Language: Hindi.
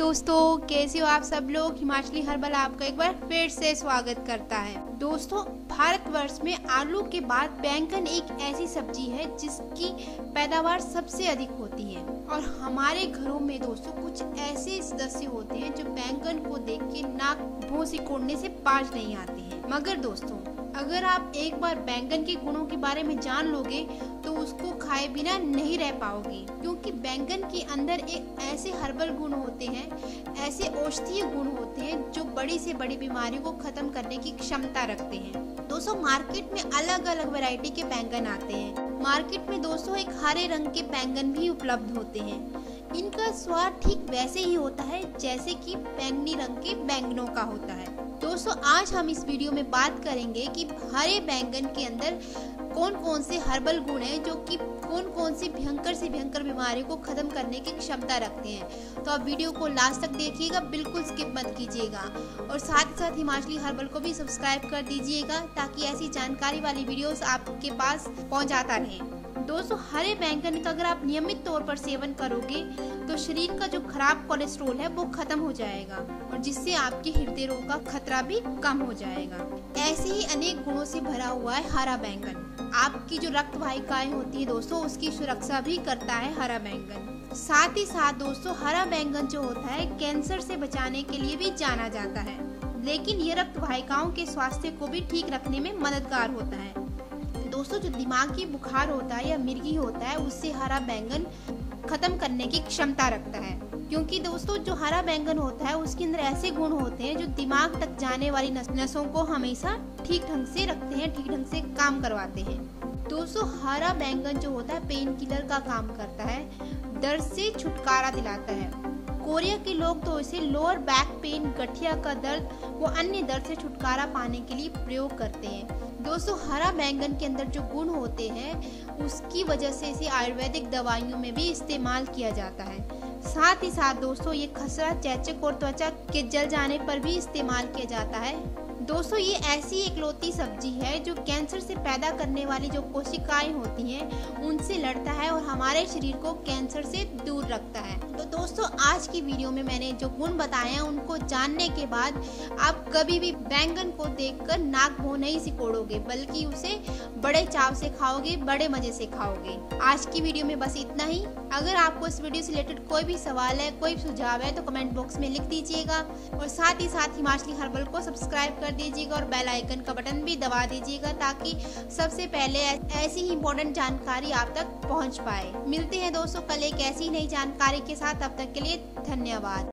दोस्तों, कैसे हो आप सब लोग। हिमाचली हर्बल आपका एक बार फिर से स्वागत करता है। दोस्तों, भारतवर्ष में आलू के बाद बैंगन एक ऐसी सब्जी है जिसकी पैदावार सबसे अधिक होती है और हमारे घरों में दोस्तों कुछ ऐसे सदस्य होते हैं जो बैंगन को देख के नाक मुंह सिकोड़ने से बाज नहीं आते हैं। मगर दोस्तों, अगर आप एक बार बैंगन के गुणों के बारे में जान लोगे तो उसको खाए बिना नहीं रह पाओगे, क्योंकि बैंगन के अंदर एक ऐसे हर्बल गुण होते हैं, ऐसे औषधीय गुण होते हैं जो बड़ी से बड़ी बीमारियों को खत्म करने की क्षमता रखते हैं। दोस्तों, मार्केट में अलग अलग वैरायटी के बैंगन आते हैं। मार्केट में दोस्तों एक हरे रंग के बैंगन भी उपलब्ध होते हैं। इनका स्वाद ठीक वैसे ही होता है जैसे कि बैंगनी रंग के बैंगनों का होता है। दोस्तों, आज हम इस वीडियो में बात करेंगे कि हरे बैंगन के अंदर कौन कौन से हर्बल गुण हैं जो कि कौन कौन सी भयंकर से भयंकर बीमारियों को खत्म करने की क्षमता रखते हैं। तो आप वीडियो को लास्ट तक देखिएगा, बिल्कुल स्किप मत कीजिएगा और साथ ही साथ हिमाचली हर्बल को भी सब्सक्राइब कर दीजिएगा ताकि ऐसी जानकारी वाली वीडियोस आपके पास पहुंचाता रहे। दोस्तों, हरे बैंगन का अगर आप नियमित तौर पर सेवन करोगे तो शरीर का जो खराब कोलेस्ट्रॉल है वो खत्म हो जाएगा और जिससे आपके हृदय रोग का खतरा भी कम हो जाएगा। ऐसे ही अनेक गुणों से भरा हुआ है हरा बैंगन। आपकी जो रक्त वाहिकाएं होती है दोस्तों, उसकी सुरक्षा भी करता है हरा बैंगन। साथ ही साथ दोस्तों, हरा बैंगन जो होता है कैंसर से बचाने के लिए भी जाना जाता है, लेकिन ये रक्त वाहिकाओं के स्वास्थ्य को भी ठीक रखने में मददगार होता है। दोस्तों, जो दिमागी बुखार होता है या मिर्गी होता है उससे हरा बैंगन खत्म करने की क्षमता रखता है, क्योंकि दोस्तों जो हरा बैंगन होता है उसके अंदर ऐसे गुण होते हैं जो दिमाग तक जाने वाली नसों को हमेशा ठीक ढंग से रखते हैं, ठीक ढंग से काम करवाते हैं। दोस्तों, हरा बैंगन जो होता है पेन किलर का काम करता है, दर्द से छुटकारा दिलाता है। कोरिया के लोग तो इसे लोअर बैक पेन, गठिया का दर्द व अन्य दर्द से छुटकारा पाने के लिए प्रयोग करते हैं। दोस्तों, हरा बैंगन के अंदर जो गुण होते हैं उसकी वजह से इसे आयुर्वेदिक दवाइयों में भी इस्तेमाल किया जाता है। साथ ही साथ दोस्तों ये खसरा, चेचक और त्वचा के जल जाने पर भी इस्तेमाल किया जाता है। दोस्तों, ये ऐसी इकलौती सब्जी है जो कैंसर से पैदा करने वाली जो कोशिकाएं होती हैं उनसे लड़ता है और हमारे शरीर को कैंसर से दूर रखता है। तो दोस्तों, आज की वीडियो में मैंने जो गुण बताए हैं उनको जानने के बाद आप कभी भी बैंगन को देखकर नाक मुंह नहीं सिकोड़ोगे, बल्कि उसे बड़े चाव से खाओगे, बड़े मजे से खाओगे। आज की वीडियो में बस इतना ही। अगर आपको इस वीडियो से रिलेटेड कोई भी सवाल है, कोई सुझाव है तो कमेंट बॉक्स में लिख दीजिएगा और साथ ही साथ हिमाचली हर्बल को सब्सक्राइब कर दीजिएगा और बेल आइकन का बटन भी दबा दीजिएगा ताकि सबसे पहले ऐसी ही इम्पोर्टेंट जानकारी आप तक पहुंच पाए। मिलते हैं दोस्तों कल एक ऐसी नई जानकारी के साथ, तब तक के लिए धन्यवाद।